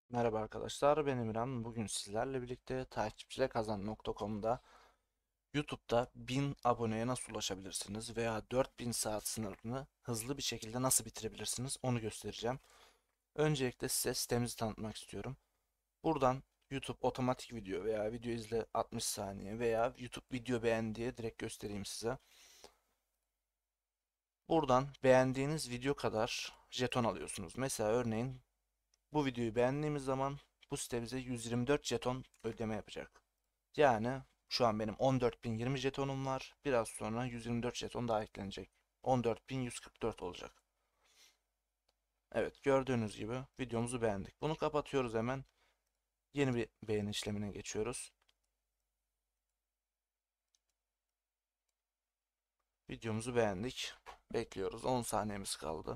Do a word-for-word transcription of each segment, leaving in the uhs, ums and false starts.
Merhaba arkadaşlar, ben Emirhan. Bugün sizlerle birlikte takipçilekazan nokta com'da YouTube'da bin aboneye nasıl ulaşabilirsiniz veya dört bin saat sınırını hızlı bir şekilde nasıl bitirebilirsiniz onu göstereceğim. Öncelikle size sitemizi tanıtmak istiyorum. Buradan YouTube otomatik video veya video izle altmış saniye veya YouTube video beğen diye direkt göstereyim size. Buradan beğendiğiniz video kadar jeton alıyorsunuz. Mesela örneğin bu videoyu beğendiğimiz zaman bu site bize yüz yirmi dört jeton ödeme yapacak. Yani şu an benim on dört bin yirmi jetonum var. Biraz sonra yüz yirmi dört jeton daha eklenecek. on dört bin yüz kırk dört olacak. Evet, gördüğünüz gibi videomuzu beğendik. Bunu kapatıyoruz hemen. Yeni bir beğeni işlemine geçiyoruz. Videomuzu beğendik. Bekliyoruz. on saniyemiz kaldı.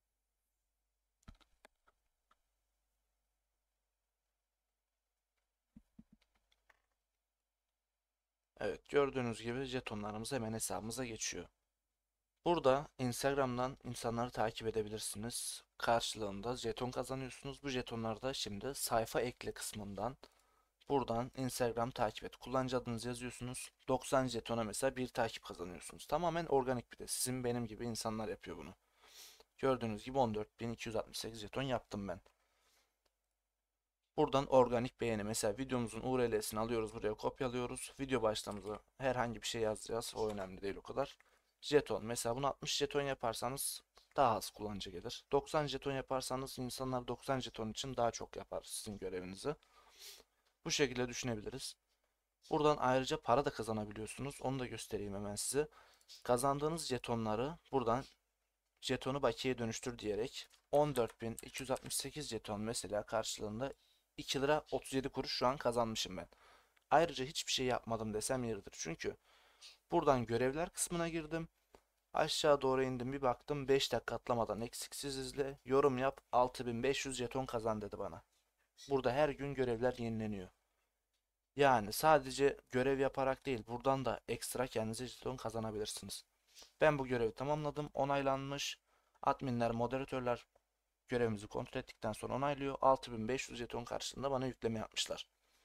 Evet, gördüğünüz gibi jetonlarımız hemen hesabımıza geçiyor. Burada Instagram'dan insanları takip edebilirsiniz. Karşılığında jeton kazanıyorsunuz. Bu jetonları da şimdi sayfa ekle kısmından buradan Instagram takip et. Kullanıcı adınızı yazıyorsunuz. doksan jetona mesela bir takip kazanıyorsunuz. Tamamen organik bir de. Sizin benim gibi insanlar yapıyor bunu. Gördüğünüz gibi on dört bin iki yüz altmış sekiz jeton yaptım ben. Buradan organik beğeni. Mesela videomuzun U R L'sini alıyoruz, buraya kopyalıyoruz. Video başlığımıza herhangi bir şey yazacağız. O önemli değil o kadar. Jeton. Mesela bunu altmış jeton yaparsanız daha az kullanıcı gelir. doksan jeton yaparsanız insanlar doksan jeton için daha çok yapar sizin görevinizi. Bu şekilde düşünebiliriz. Buradan ayrıca para da kazanabiliyorsunuz. Onu da göstereyim hemen size. Kazandığınız jetonları buradan jetonu bakiye dönüştür diyerek on dört bin iki yüz altmış sekiz jeton mesela karşılığında iki lira otuz yedi kuruş şu an kazanmışım ben. Ayrıca hiçbir şey yapmadım desem yeridir. Çünkü buradan görevler kısmına girdim. Aşağı doğru indim, bir baktım beş dakika atlamadan eksiksiz izle, yorum yap, altı bin beş yüz jeton kazan dedi bana. Burada her gün görevler yenileniyor. Yani sadece görev yaparak değil, buradan da ekstra kendinize jeton kazanabilirsiniz. Ben bu görevi tamamladım, onaylanmış. Adminler, moderatörler görevimizi kontrol ettikten sonra onaylıyor. altı bin beş yüz jeton karşılığında bana yükleme yapmışlar.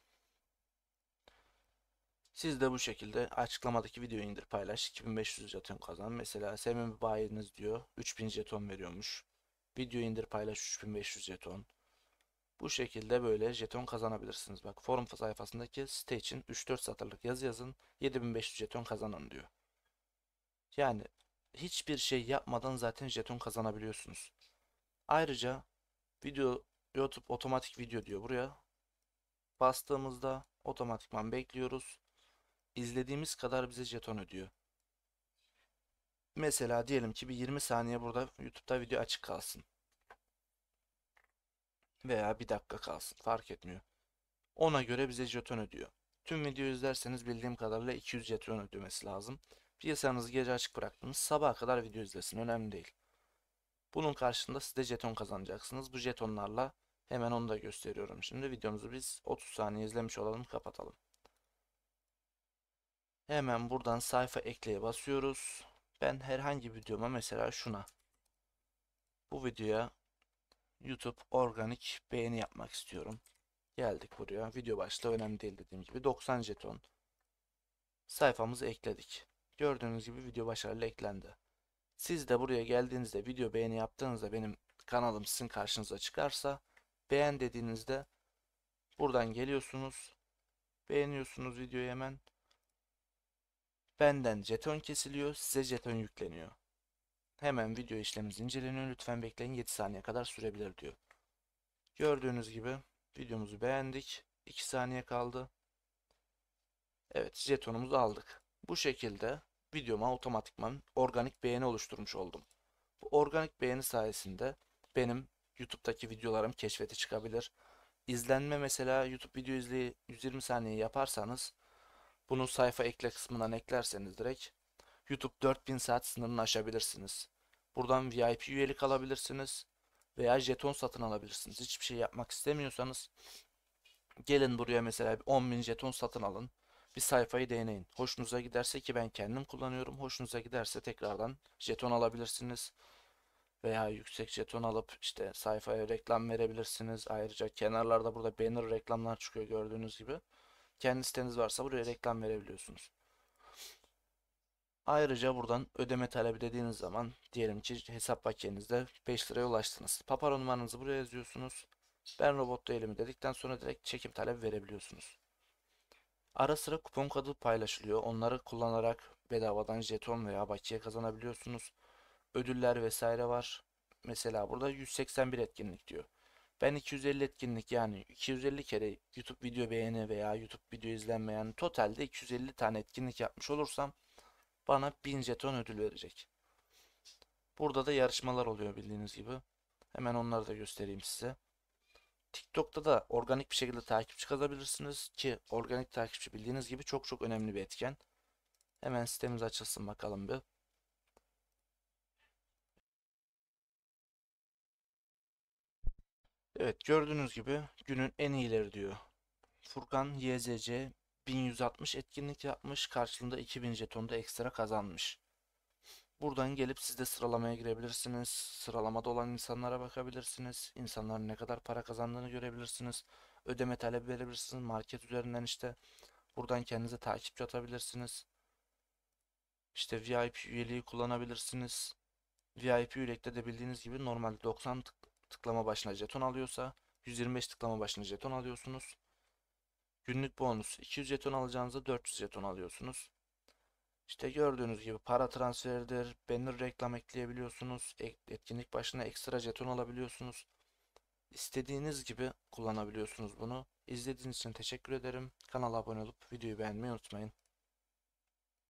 Siz de bu şekilde açıklamadaki videoyu indir paylaş, iki bin beş yüz jeton kazan. Mesela Semih bayiniz diyor üç bin jeton veriyormuş. Videoyu indir paylaş, üç bin beş yüz jeton. Bu şekilde böyle jeton kazanabilirsiniz. Bak, forum sayfasındaki site için üç dört satırlık yazı yazın, yedi bin beş yüz jeton kazanın diyor. Yani hiçbir şey yapmadan zaten jeton kazanabiliyorsunuz. Ayrıca video YouTube otomatik video diyor. Buraya bastığımızda otomatikman bekliyoruz. İzlediğimiz kadar bize jeton ödüyor. Mesela diyelim ki bir yirmi saniye burada YouTube'da video açık kalsın. Veya bir dakika kalsın. Fark etmiyor. Ona göre bize jeton ödüyor. Tüm videoyu izlerseniz bildiğim kadarıyla iki yüz jeton ödemesi lazım. Bilgisayarınızı gece açık bıraktınız, sabaha kadar video izlesin, önemli değil. Bunun karşılığında siz de jeton kazanacaksınız. Bu jetonlarla hemen onu da gösteriyorum. Şimdi videomuzu biz otuz saniye izlemiş olalım, kapatalım. Hemen buradan sayfa ekleye basıyoruz. Ben herhangi bir videoma, mesela şuna, bu videoya YouTube organik beğeni yapmak istiyorum. Geldik buraya. Video başlığı önemli değil, dediğim gibi doksan jeton. Sayfamızı ekledik. Gördüğünüz gibi video başarılı eklendi. Siz de buraya geldiğinizde video beğeni yaptığınızda benim kanalım sizin karşınıza çıkarsa, beğen dediğinizde buradan geliyorsunuz. Beğeniyorsunuz videoyu hemen. Benden jeton kesiliyor, size jeton yükleniyor. Hemen video işlemimiz inceleniyor. Lütfen bekleyin, yedi saniye kadar sürebilir diyor. Gördüğünüz gibi videomuzu beğendik. iki saniye kaldı. Evet, jetonumuzu aldık. Bu şekilde videoma otomatikman organik beğeni oluşturmuş oldum. Bu organik beğeni sayesinde benim YouTube'daki videolarım keşfete çıkabilir. İzlenme, mesela YouTube video izleyi yüz yirmi saniye yaparsanız bunu sayfa ekle kısmından eklerseniz direkt YouTube dört bin saat sınırını aşabilirsiniz. Buradan V I P üyelik alabilirsiniz veya jeton satın alabilirsiniz. Hiçbir şey yapmak istemiyorsanız gelin buraya, mesela on bin jeton satın alın. Bir sayfayı deneyin. Hoşunuza giderse, ki ben kendim kullanıyorum, hoşunuza giderse tekrardan jeton alabilirsiniz. veya yüksek jeton alıp işte sayfaya reklam verebilirsiniz. Ayrıca kenarlarda burada banner reklamlar çıkıyor gördüğünüz gibi. Kendi siteniz varsa buraya reklam verebiliyorsunuz. Ayrıca buradan ödeme talebi dediğiniz zaman diyelim ki hesap bakiyenizde beş liraya ulaştınız. Paparo numaranızı buraya yazıyorsunuz. Ben robot değilim dedikten sonra direkt çekim talebi verebiliyorsunuz. Ara sıra kupon kodu paylaşılıyor. Onları kullanarak bedavadan jeton veya bakiye kazanabiliyorsunuz. Ödüller vesaire var. Mesela burada yüz seksen bir etkinlik diyor. Ben iki yüz elli etkinlik yani iki yüz elli kere YouTube video beğeni veya YouTube video izlenme yani totalde iki yüz elli tane etkinlik yapmış olursam bana bin jeton ödül verecek. Burada da yarışmalar oluyor bildiğiniz gibi. Hemen onları da göstereyim size. TikTok'ta da organik bir şekilde takipçi kazanabilirsiniz ki organik takipçi bildiğiniz gibi çok çok önemli bir etken. Hemen sitemiz açılsın bakalım bir. Evet gördüğünüz gibi günün en iyileri diyor. Furkan Y Z C bin yüz altmış etkinlik yapmış. Karşılığında iki bin jeton da ekstra kazanmış. Buradan gelip siz de sıralamaya girebilirsiniz. Sıralamada olan insanlara bakabilirsiniz. İnsanların ne kadar para kazandığını görebilirsiniz. Ödeme talebi verebilirsiniz. Market üzerinden işte buradan kendinize takipçi atabilirsiniz. İşte V I P üyeliği kullanabilirsiniz. V I P üyelikte de bildiğiniz gibi normalde doksan tık tıklama başına jeton alıyorsa yüz yirmi beş tıklama başına jeton alıyorsunuz. Günlük bonus iki yüz jeton alacağınızda dört yüz jeton alıyorsunuz. İşte gördüğünüz gibi para transferidir, banner reklam ekleyebiliyorsunuz, etkinlik başına ekstra jeton alabiliyorsunuz. İstediğiniz gibi kullanabiliyorsunuz bunu. İzlediğiniz için teşekkür ederim. Kanala abone olup videoyu beğenmeyi unutmayın.